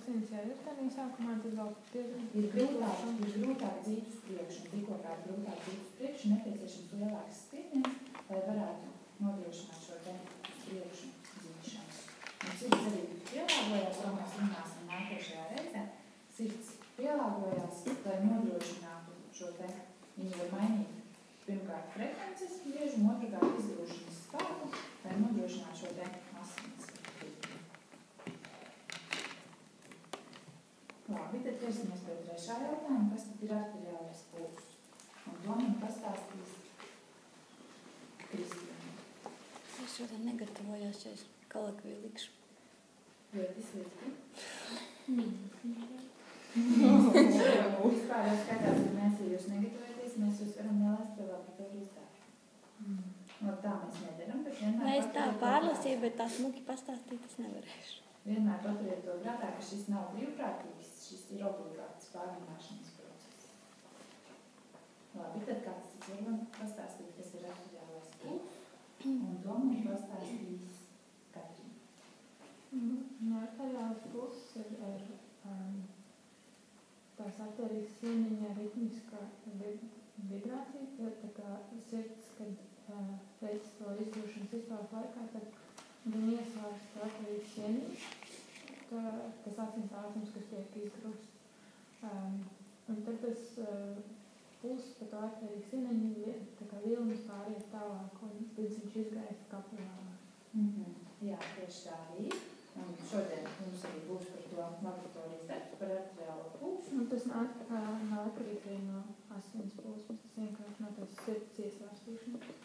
asins jau ir tādā sākumā, tad vēl ir grūtāk dzīt uz priekšu, un tikko kā grūtāk dzīt uz priekšu, nepieciešams lielāks spiediens, lai varētu nodrošināt šo te uz priekšu dzīšanu. Un sirds arī pielāgojās, ko mēs runāsim nākošajā reizē. Sirds pielāgojās, lai nodrošinātu šo te, viņi var mainīt pirmkārt frekvences bieži, un otrkārt izgrūšanas spēku, lai nodrošinātu šo te asins. Labi, tad ķersimies pie trešā jautājuma, kas tad ir arteriālais pulss. Un to man pastāstīs Kristīna. Es šodien negatavojos, ja es kolekviju likšu. Ļoti slikti. Vispār jau skatās, ka mēs, ja jūs negatavojaties, mēs jūs varam nelaist pie laboratorijas darbu. No tā mēs nedaram, bet vienmēr... Es tā pārlasīju, bet tā smuki pastāstīt es nevarēšu. Vienmēr paturiet to prātā, ka šis nav brīvprātīgs, šis ir obligāts pārunāšanas process. Labi, tad kāds tas varam pastāstīt, kas ir arteriālais pulss, un to man pastāstīs Katrīna. Arteriālais pulss ir tās arterijas sieniņa ritmiska vibrācija, tā kā sirds, kad veic to izdošanas izpaužu laikā, tad viņi iesvērst arterijas sieniņu, tas asins ātrums, kas tiek izgrūsts. Un tad tas pulss pa to arterijas sieniņu, tā kā vilnis pāriet tālāk, un līdz viņš izgaist kapilārā. Jā, tieši tā arī. Un šodien mums arī būs par to laboratorijas darbs par arteriālo pulsu. Un tas nāk atkarīgi no asins pulsmas, tas vienkārši no tās sirds iesvērstīšanas.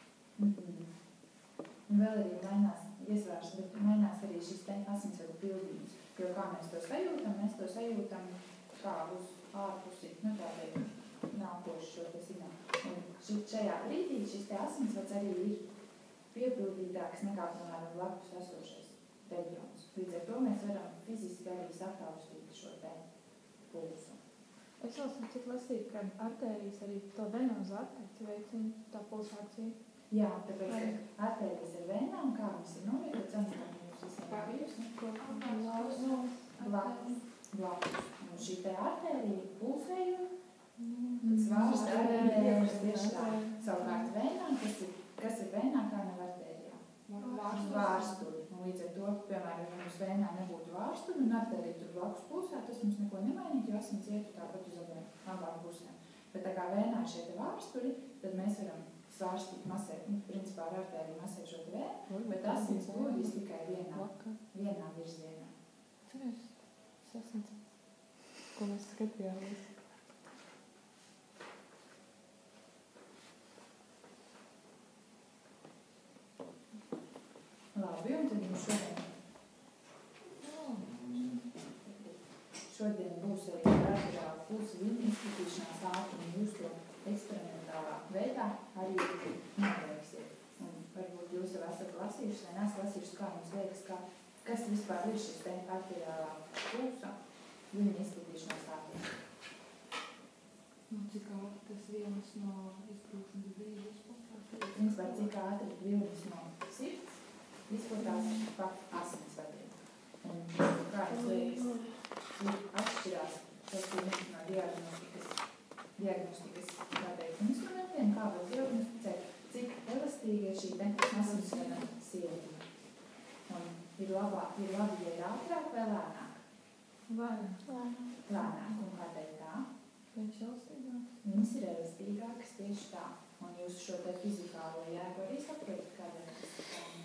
Un vēl arī mainās arī šis te asinsvadu pildījums. Jo kā mēs to sajūtam kā uz ārpusi, tā teikt, nākoši šo te signālu. Un šajā brīdī šis te asinsvads arī ir piepildītāks nekā, piemēram, blakus esošais reģions. Līdz ar to mēs varam fiziski arī sataustīt šo te pulsu. Es vēl cik lasīju, ka artērijas arī to venozu artērci veicina tā pulsācija. Jā, tāpēc, ka artērijas ir vēnām, kā mums ir novietots, un jūs visiem blakus. Un šī te artērija pulsēju, svārst artērijas tieši tā. Savukārt vēnām, kas ir vēnām, kā nav artērijā? Vārsturi. Un līdz ar to, piemēram, ja mums vēnā nebūtu vārsturi un artērija tur blakus pulsā, tas mums neko nemainītu, jo asins ietu tāpat uz abām pusēm. Bet tā kā vēnā šie te vārsturi, tad mēs varam svārstīt masēt, principā ar artēriju masēt šo te vēnu, bet asins dodas tikai vienā virzienā. Tas asins, ko mēs skatījāmies. Labi, un tad mums šodien būs arī arteriāla pulsa viņa izskatīšanās ātrumi, jūs to eksperimentālā veidā arī noveiksiet. Un varbūt jūs jau esat lasījuši, vai neesat lasījuši, kā jums liekas, kas vispār ir šis te arteriālā pulsa viņa izskatīšanās ātrumi. Cik ātri tas vilnis no izplūšanas brīža izplatās? Principā, cik ātri vilnis no sirds izplatās pa asinsvadiem. Un kā jums liekas, atšķirās tas ir no diagnostikas tādēļ instrumentiem, kā var diagnosticēt, cik elastīgi ir šī te asinsvada sieniņa. Un ir labi, ja ir ātrāk vai lēnāk? Lēnāk. Un kādēļ tā? Viņš elastīgāks? Viņas ir elastīgākas tieši tā. Un jūs šo te fizikālo jēgu arī saprotat, kādēļ tas ir tā.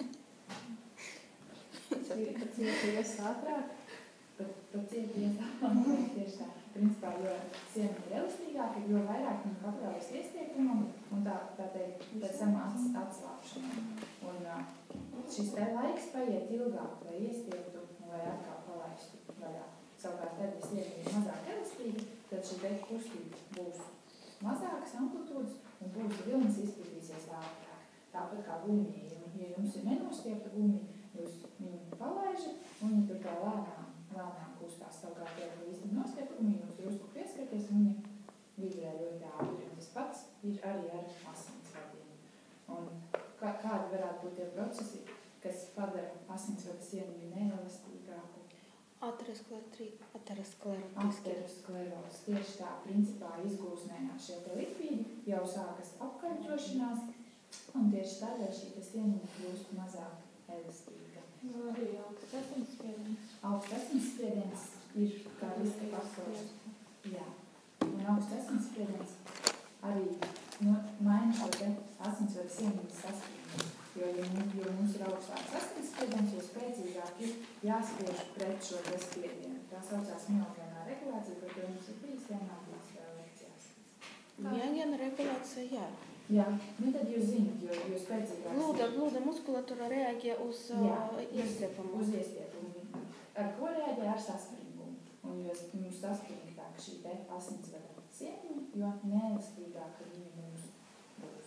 Cieties ātrāk? Pat cieties ātrāk tieši tā. Principā, jo siena ir elastīgāka, jo vairāk viņa pakļaujas iestiepumam un tā teikt, pēc samās atslāpšanai. Un šis te laiks paiet ilgāk, lai iestieptu un lai atkal palaistu vaļā. Savukārt, tad, ja siena ir mazāk elastīga, tad šī te kustība būs mazākas amplitūdas un būs vilnis izplatīsies ātrāk. Tāpat kā gumija. Ja jums ir nenostiepta gumija, jūs viņu palaižat un viņi tur tā lēnām kustās. Savukārt, ja īsti nostiepta gumija, jūs drusku pieskarties un viņa vibrē ļoti ātri. Tas pats ir arī ar asinsvadiem. Un kādi varētu būt tie procesi, kas padara asinsvada sieniņu neelastīgāku? Ateroskleroze. Tieši tā, principā izgūsmējās šie te lipīdi, jau sākas apkaļķošanās, un tieši tādēļ šī sieniņa kļūst mazāk elastīga. Arī augsts asinsspiediens. Augsts asinsspiediens ir kā riska faktors. Jā, un augsts asinsspiediens arī maina šo te asinsvadu sieniņas saspringtību. Jo mums ir augstāks asinsspiediens, jo spēcīgāk ir jāspiež pret šo te spiedienu. Tā saucās miogenā regulācija, par to mums ir bijis vienā bijis lekcijās. Miogenā regulācija, jā. Jā, tad jūs zinat, jo spēcīgāk... Blūda muskulatūra reaģē uz iestiepumu. Uz iestiepumu. Ar ko reaģē? Ar saspringumu. Un jo mums saspringtāk šī te asinsvada sieniņa, jo neelastīgāka viņa mums būs.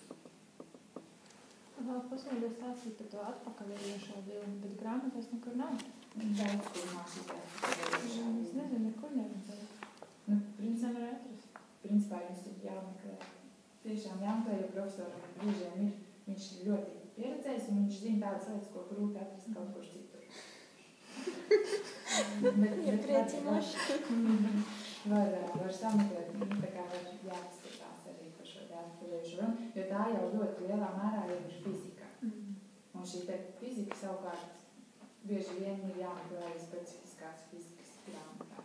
Vēl pasniedz stāstīt par to atpakaļējošo vilni, bet grāmatās nekur nav. Daudz, kur nav šī te atpakaļējošā vilni. Es nezinu, nekur nevajadzēja. Nevar atrast. Principā jums ir jāmeklē. Tiešām jāmeklē, jo profesoram brīžiem ir, viņš ir ļoti pieredzējis, un viņš zina tādas lietas, ko grūti atrast kaut kur citur. Iepriecinoši. Var sameklēt, tā kā var jāpaskatās arī par šo atpakaļējošo vilni, jo tā jau ļoti lielā mērā jau ir fizika. Un šī te fizika savukārt bieži vien ir jāmeklē arī specifiskās fizikas grāmatās.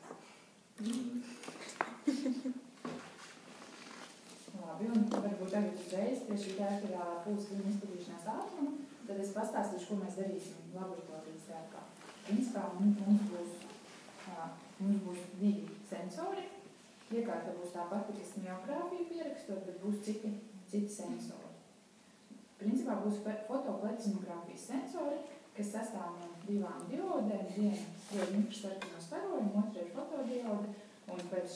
Labi, un varbūt tagad uzreiz pie šī arteriālā pulsa viņa izplatīšanās ātruma, tad es pastāstīšu, ko mēs darīsim laboratorijas darbā. Principā mums būs divi sensori. Iekārta būs tā pati, kas miogrāfiju pierakstot, bet būs citi sensori. Principā būs fotoplecinogrāfijas sensori, kas sastāv no divām diodēm, viena infrasarkano starojumu, otra ir fotodiode, un pēc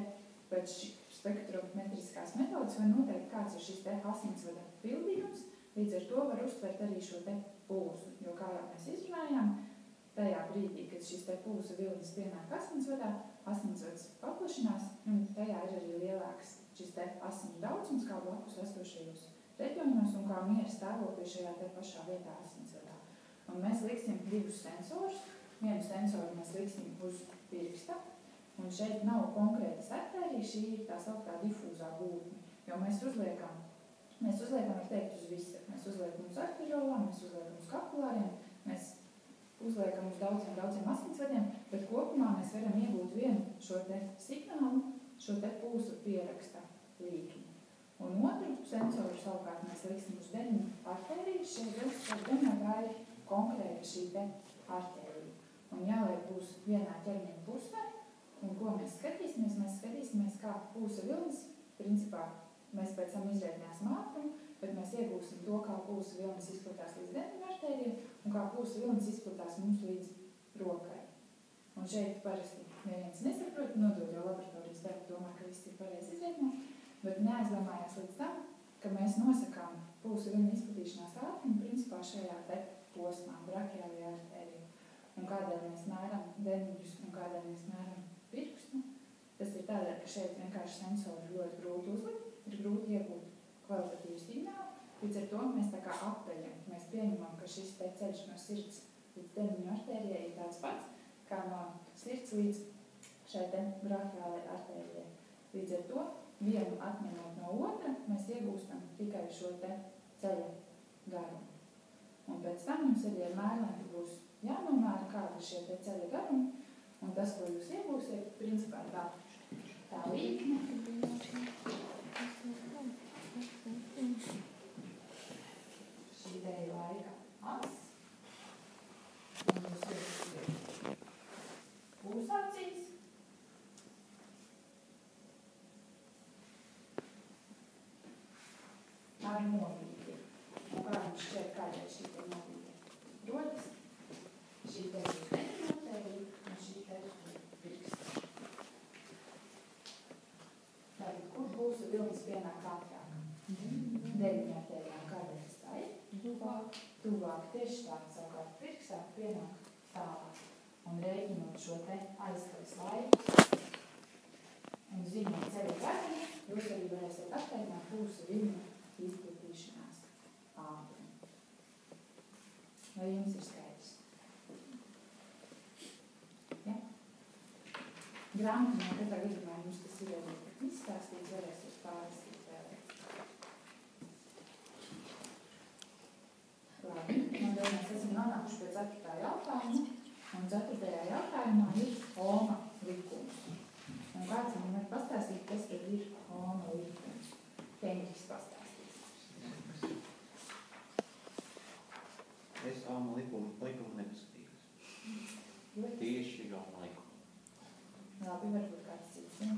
spektrometriskās metodas var noteikt, kāds ir šis te asinsvada pildījums, līdz ar to var uztvert arī šo te pulsu, jo kā jau mēs izrunājām, tajā brīdī, kad šis te pulsa vilnis pienāk asinsvadā, asinsvads paplašinās, un tajā ir arī lielāks šis te asinu daudzums, kā blakus esošajos reģionos un kā miera stāvokļi šajā te pašā vietā asinsvadā. Un mēs liksim divus sensorus. Vienu sensoru mēs liksim uz pirksta, un šeit nav konkrētas artērijas, šī ir tā sauktā difūzā būtne, jo mēs uzliekam, var teikt, uz visu. Mēs uzliekam uz arteriolām, mēs uzliekam uz kapilāriem, mēs uzliekam uz daudziem asinsvadiem, bet kopumā mēs varam iegūt vienu šo te signālu, šo te pulsa pieraksta līkni. Un otru sensoru savukārt mēs liksim uz deniņu artērijas, šeit deniņā tā ir konkrēta šī te artērija. Un jāliek būs vienā ķermeņa pusē, un ko mēs skatīsimies? Mēs skatīsimies, kā pulsa vilnis, principā mēs pēc tam izrēķināsim ātrumu, bet mēs iegūsim to, kā pulsa vilnis izplatās līdz deniņu artērijai, un kā pulsa vilnis izplatās mums līdz rokai. Un šeit parasti neviens nesaprot, nodod jau laboratorijas darbu, domā, ka viss ir pareizi izrēķināt, bet neaizdomājās līdz tam, ka mēs nosakām pulsa vilņa izplatīšanās ātrumu principā šajā te posmā, brachiālajā artērijā. Un kādēļ mēs mēram deniņus un kādēļ mēs mēram pirkstu, tas ir tādēļ, ka šeit vienkārši sensori ļoti grūti uzlikt, ir grūti iegūt kvalitatīvu signālu, līdz ar to mēs tā kā apeļam, mēs pieņemam, ka šis te ceļš no sirds līdz deniņu artērijai ir tāds pats, kā no sirds līdz šai te brachiālajai artērijai. Līdz ar to vienu atņemot no otra, mēs iegūstam tikai šo te ceļa garumu. Un pēc tam jums arī ar mērlēm būs jānomēra, kāda ir šie te ceļa garumi, un tas, ko jūs iegūsiet, principā tā līkne. Šī te ir laika as, un jūs iegūsiet pulsācijas. Ar novīti. Un kā jums šķiet, kādēļ šī te novīti rodas? Šī te ir deniņotērija un šī te ir pirksta. Tātad, kur pulsa vilnis pienāk ātrāk? Deniņotērijā. Kādēļ tas tā ir? Tuvāk. Tieši tā, savukārt pirkstā pienāk tālāk. Un rēķinot šo te aizskaras laiku un zinot ceļa garumu, jūs arī varēsiet attēlināt pulsa vilņu izplatīšanās ātrumu. Vai jums ir skaidrs? Ja? Grāmatiņā katrā gadījumā jums tas ir arī izstāstīts, varēsiet pārlasīt vēlreiz. Labi, un tad mēs esam nonākuši pie 4. jautājuma, un 4. jautājumā ir Oma likums. Un kāds man var pastāstīt, kas tad ir Oma likums? Teņķis pastāstīs. Es Oma likumu nepaskatījos. Tieši Oma likumu. Labi, varbūt kāds cits, ne?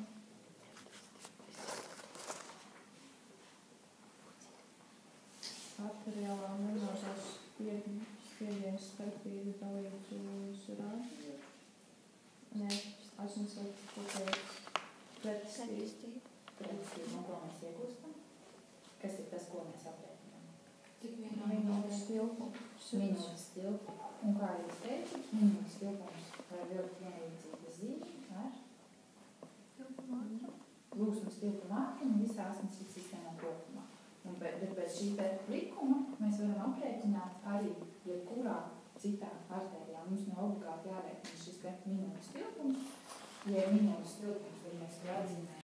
Arteriālā nervozās spiediens starpības dalīts uz rāžu. Nē, asinsvads kopējs pretestība. Pretestība, un ko mēs iegūstam? Kas ir tas, ko mēs aprēķinām? Tik minūtes tilpums. Minūtes tilpums. Un kā jūs teicu, minūtes tilpums var vilkt vienlīdzīgas zīmes ar plūsmas tilpuma ātrumu visā asinsrites sistēmā kopumā. Bet pēc šī likuma mēs varam aprēķināt arī jebkurā citā artērijā. Mums nav obligāti jārēķina šis minūtes tilpums. Ja minūtes tilpums, tad mēs to atzīmējam